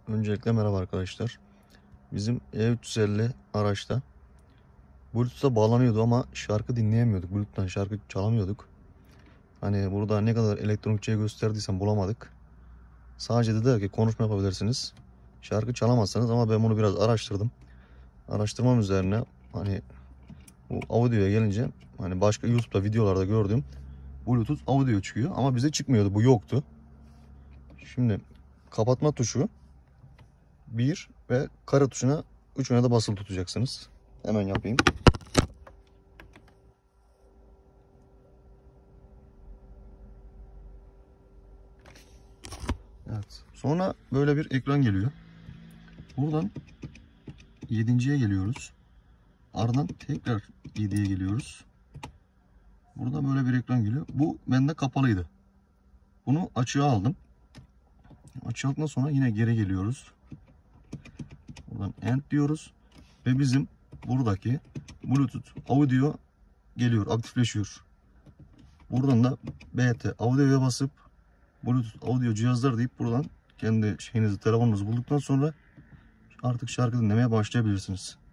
Öncelikle merhaba arkadaşlar. Bizim E350 araçta Bluetooth'a bağlanıyordu ama şarkı dinleyemiyorduk. Bluetooth'tan şarkı çalamıyorduk. Hani burada ne kadar elektronikçiye gösterdiysem bulamadık. Sadece dediler ki konuşma yapabilirsiniz. Şarkı çalamazsanız, ama ben bunu biraz araştırdım. Araştırmam üzerine hani bu audioya gelince hani başka YouTube'da videolarda gördüğüm Bluetooth audio çıkıyor ama bize çıkmıyordu. Bu yoktu. Şimdi kapatma tuşu 1 ve kare tuşuna üçüne de basılı tutacaksınız. Hemen yapayım. Evet. Sonra böyle bir ekran geliyor. Buradan 7.'ye geliyoruz. Ardından tekrar 7'ye geliyoruz. Burada böyle bir ekran geliyor. Bu bende kapalıydı. Bunu açığa aldım. Açığa aldıktan sonra yine geri geliyoruz. Buradan end diyoruz. Ve bizim buradaki Bluetooth audio geliyor, aktifleşiyor. Buradan da BT audio'ya basıp Bluetooth audio cihazlar deyip buradan kendi şeyinizi, telefonunuzu bulduktan sonra artık şarkı dinlemeye başlayabilirsiniz.